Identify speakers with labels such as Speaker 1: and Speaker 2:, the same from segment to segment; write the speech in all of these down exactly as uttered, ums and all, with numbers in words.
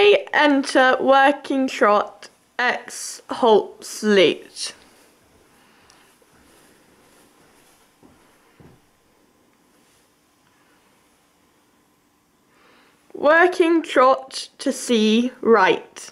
Speaker 1: A, enter, working trot, X, halt, salute. Working trot to C, right.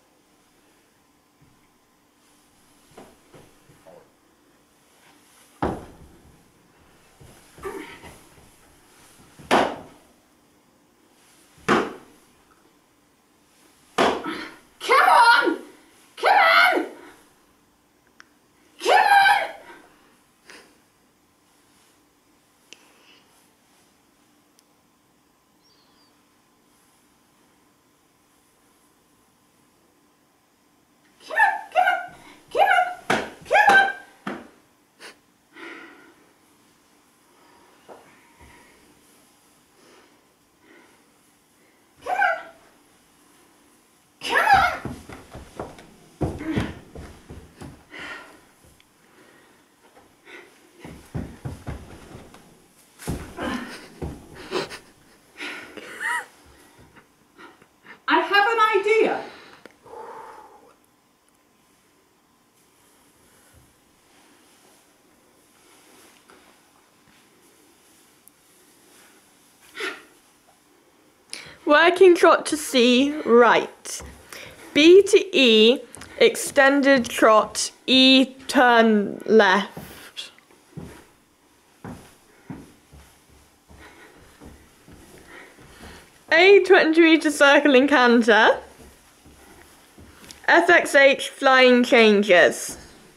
Speaker 2: I have an idea.
Speaker 1: Working trot to C, right. B to E, extended trot, E, turn left. A, twenty meter circle and canter. F X H, flying changes.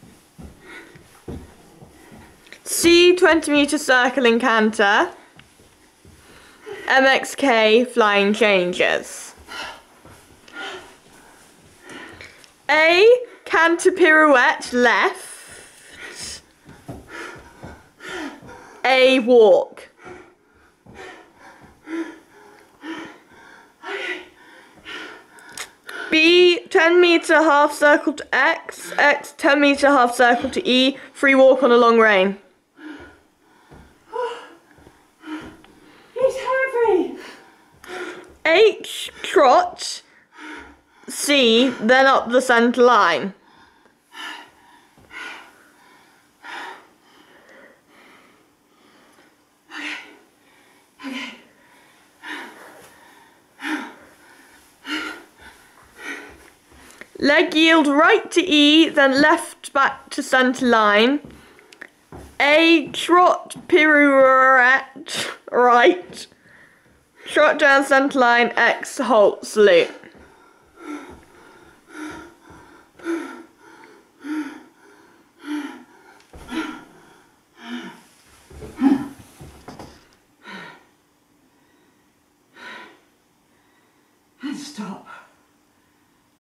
Speaker 1: C, twenty meter circle and canter. M X K, flying changes. A, canter pirouette, left. A, walk. B, ten meter half circle to X, X, ten meter half circle to E, free walk on a long rein.
Speaker 2: He's heavy.
Speaker 1: H, trot, C, then up the centre line. Leg yield right to E, then left back to centre line. A, trot, pirouette, right. Trot down centre line, X, halt, salute.
Speaker 2: And stop.